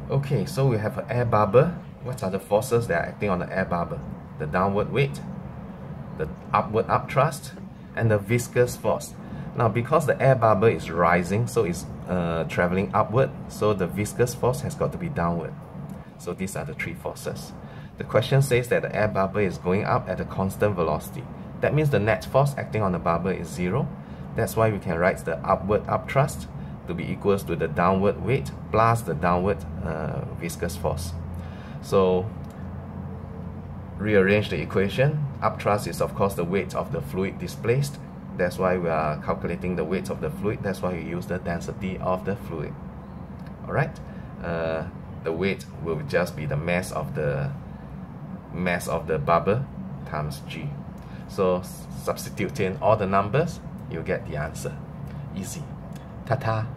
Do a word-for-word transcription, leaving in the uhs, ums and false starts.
Okay, so we have an air bubble. What are the forces that are acting on the air bubble? The downward weight, the upward upthrust, and the viscous force. Now, because the air bubble is rising, so it's uh, traveling upward, so the viscous force has got to be downward. So these are the three forces. The question says that the air bubble is going up at a constant velocity. That means the net force acting on the bubble is zero. That's why we can write the upward upthrust to be equals to the downward weight plus the downward uh, viscous force. So rearrange the equation. Upthrust is of course the weight of the fluid displaced. That's why we are calculating the weight of the fluid. That's why we use the density of the fluid. Alright, uh, the weight will just be the mass of the mass of the bubble times G. So substitute in all the numbers, you get the answer. Easy. Ta-ta.